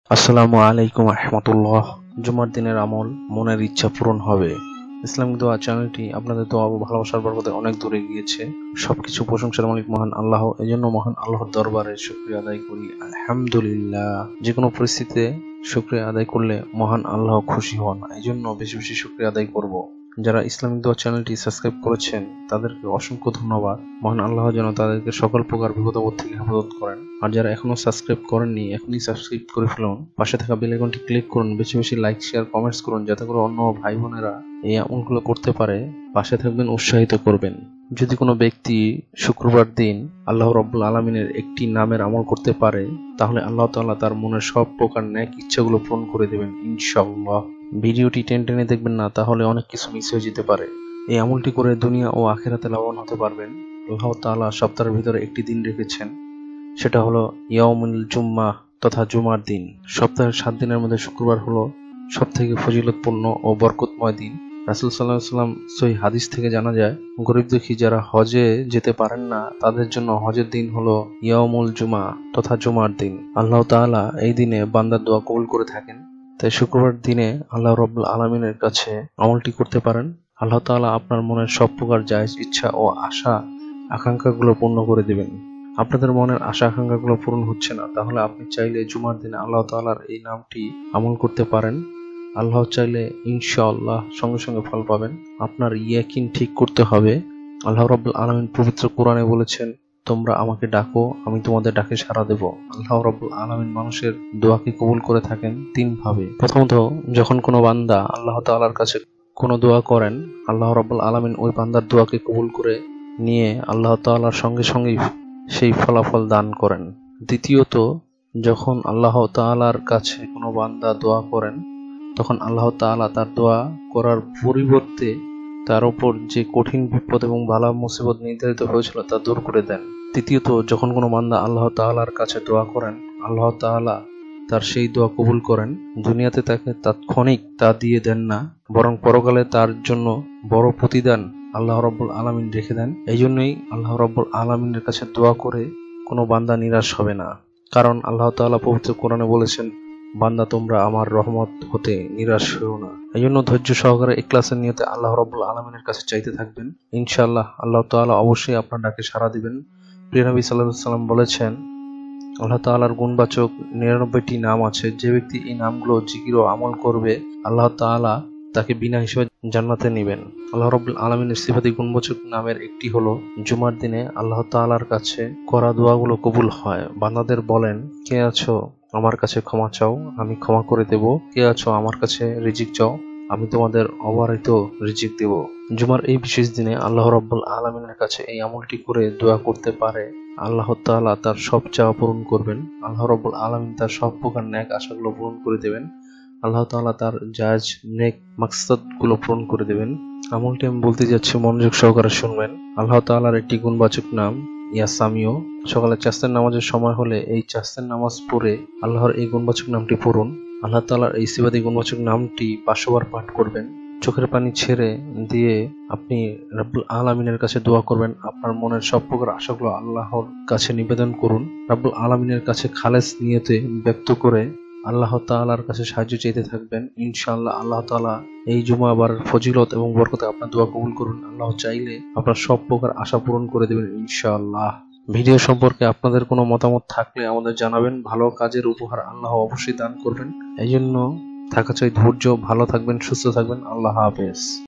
আসসালামু আলাইকুম রহমতুল্লাহ। জুমার দিনের আমল, মনের ইচ্ছা পূরণ হবে। ইসলামিক দোয়া চ্যানেলটি আপনাদের দোয়া ও ভালোবাসার বরকতে অনেক দূরে গিয়েছে। সবকিছু প্রশংসার মালিক মহান আল্লাহ। এজন্য মহান আল্লাহর দরবারে শুকরিয়া আদায় করি, আলহামদুলিল্লাহ। যে কোনো পরিস্থিতিতে শুকরিয়া আদায় করলে মহান আল্লাহ খুশি হন, এই জন্য বেশি বেশি শুকরিয়া আদায় করব। যারা ইসলামিক দোয়া চ্যানেলটি সাবস্ক্রাইব করেছেন তাদেরকে অসংখ্য ধন্যবাদ। মহান আল্লাহ যেন তাদেরকে সকল প্রকার বিপদ আপদ থেকে হেফাজত করেন। আর যারা এখনো সাবস্ক্রাইব করেননি, এখনই সাবস্ক্রাইব করে ফেলুন। পাশে থাকা বেল আইকনটি ক্লিক করুন। বেশি বেশি লাইক, শেয়ার, কমেন্টস করুন, যাতে করে অন্য ভাই বোনেরা এই আমলগুলো করতে পারে। পাশে থাকবেন, উৎসাহিত করবেন। যদি কোনো ব্যক্তি শুক্রবার দিন আল্লাহ রাব্বুল আলামিনের একটি নামের আমল করতে পারে, তাহলে আল্লাহ তাআলা তার মনের সব প্রকার ন্যাক ইচ্ছাগুলো পূরণ করে দেবেন ইনশাআল্লাহ। ভিডিওটি টেনে দেখবেন না, তাহলে অনেক কিছু মিস হয়ে যেতে পারে। এই আমলটি করে দুনিয়া ও আখিরাতে লাভবান হতে পারবেন। আল্লাহ তাআলা সপ্তাহের ভিতরে একটি দিন রেখেছেন, সেটা হলো ইয়াউমুল জুম্মাহ তথা জুমার দিন। সপ্তাহের 7 দিনের মধ্যে শুক্রবার হলো সবথেকে ফজিলতপূর্ণ ও বরকতময় দিন। রাসূল সাল্লাল্লাহু আলাইহি ওয়াসাল্লাম সহিহ হাদিস থেকে জানা যায়, গরীব দুঃখী যারা হজে যেতে পারেন না, তাদের জন্য হজের দিন হলো ইয়াউমুল জুমা তথা জুমার দিন। আল্লাহ তাআলা এই দিনে বান্দার দোয়া কবুল করে থাকেন। তাই শুক্রবার দিনে আল্লাহ রাব্বুল আলামিনের কাছে আমলটি করতে পারেন। আল্লাহ তাআলা আপনার মনের সব প্রকার জায়েজ ইচ্ছা ও আশা আকাঙ্ক্ষাগুলো পূর্ণ করে দিবেন। আপনাদের মনের আশা আকাঙ্ক্ষাগুলো পূরণ হচ্ছে না, তাহলে আপনি চাইলে জুমার দিনে আল্লাহ তাআলার এই নামটি আমল করতে পারেন। আল্লাহ চাইলে ইনশাআল্লাহ সঙ্গে সঙ্গে ফল পাবেন। আপনার ইয়াকিন ঠিক করতে হবে। আল্লাহ রাব্বুল আলামিন পবিত্র কোরআনে বলেছেন, তোমরা আমাকে ডাকো, আমি তোমাদের ডাকে সাড়া দেব। আল্লাহ রাব্বুল আলামিন মানুষের দোয়াকে কবুল করে থাকেন 3 ভাবে। প্রথমত, যখন কোনো বান্দা আল্লাহ তাআলার কাছে কোনো দোয়া করেন, আল্লাহ রাব্বুল আলামিন ওই বান্দার দোয়াকে কবুল করে নিয়ে আল্লাহ তাআলার সঙ্গে সঙ্গেই সেই ফলাফল দান করেন। দ্বিতীয়ত, যখন আল্লাহ তাআলার কাছে কোনো বান্দা দোয়া করেন, তখন আল্লাহ তাআলা তার দোয়া করার পরিবর্তে তার উপর যে কঠিন বিপদ এবং বালা মুসিবত নির্ধারিত হয়েছিল তা দূর করে দেন। তৃতীয়ত, যখন কোনো বান্দা আল্লাহ তাআলার কাছে দোয়া করেন, আল্লাহ তাআলা তার সেই দোয়া কবুল করেন। দুনিয়াতে তাকে তাৎক্ষণিক তা দিয়ে দেন না, বরং পরকালে তার জন্য বড় প্রতিদান আল্লাহ রাব্বুল আলামিন রেখে দেন। এই জন্যই আল্লাহ রাব্বুল আলামিনের কাছে দোয়া করে কোনো বান্দা নিরাশ হবে না। কারণ আল্লাহ তাআলা পবিত্র কোরআনে বলেছেন, বান্দা তোমরা আমার রহমত হতে নিরাশ হও না। এই জন্য ধৈর্য সহকারে ইখলাসের নিয়তে আল্লাহ রাব্বুল আলামিনের কাছে চাইতে থাকবেন। ইনশাআল্লাহ আল্লাহ তাআলা অবশ্যই আপনার ডাকে সাড়া দিবেন। প্রিয় নবী সাল্লাল্লাহু আলাইহি ওয়াসাল্লাম বলেছেন, আল্লাহ তাআলার গুণবাচক 99টি নাম আছে। যে ব্যক্তি এই নামগুলো জিকির ও আমল করবে, আল্লাহ তাআলা তাকে বিনা হিসেবে জান্নাতে নেবেন। আল্লাহ রাব্বুল আলামিনের সিফাতি গুণবাচক নামের একটি হলো, জুমার দিনে আল্লাহ তাআলার কাছে করা দোয়াগুলো কবুল হয়। বান্দাদের বলেন, কে আছো আমার কাছে ক্ষমা চাও, আমি ক্ষমা করে দেব। কে আছো আমার কাছে রিজিক চাও, আমি তোমাদের অবারিত রিজিক দেব। জুমার এই বিশেষ দিনে আল্লাহ রাব্বুল আলামিনের কাছে এই আমলটি করে দোয়া করতে পারে, আল্লাহ তাআলা তার সব চাওয়া পূরণ করবেন। আল্লাহ রাব্বুল আলামিন তার সব প্রকার নেক আশাগুলো পূরণ করে দেবেন। আল্লাহ তাআলা তার জায়েজ নেক মাকসাদগুলো পূরণ করে দেবেন। আমলটি আমি বলতে যাচ্ছি, মনোযোগ সহকারে শুনবেন। আল্লাহ তাআলার একটি গুণবাচক নাম ইয়া সামিও। সকালে চাষের নামাজের সময় হলে এই চাষের নামাজ পড়ে আল্লাহর এই গুণবাচক নামটি পড়ুন। আল্লাহ তাআলার এই সিফাতি গুণবাচক নামটি 500 বার পাঠ করবেন। চোখের পানি ছেড়ে দিয়ে আপনি রাব্বুল আলামিনের কাছে দোয়া করবেন। আপনার মনের সব প্রকার আশাগুলো আল্লাহর কাছে নিবেদন করুন। রাব্বুল আলামিনের কাছে খালেস নিয়তে ব্যক্ত করে আল্লাহ তাআলার কাছে সাহায্য চাইতে থাকবেন। ইনশাআল্লাহ আল্লাহ তাআলা এই জুমাবার ফজিলত এবং বরকতে আপনার দোয়া কবুল করুন। আল্লাহ চাইলে আপনার সব প্রকার আশা পূরণ করে দেবেন ইনশাআল্লাহ। ভিডিও সম্পর্কে আপনাদের কোনো মতামত থাকলে আমাদের জানাবেন। ভালো কাজের উপহার আল্লাহ অবশ্যই দান করবেন। এই জন্য থাকা চাই ধৈর্য। ভালো থাকবেন, সুস্থ থাকবেন। আল্লাহ হাফেজ।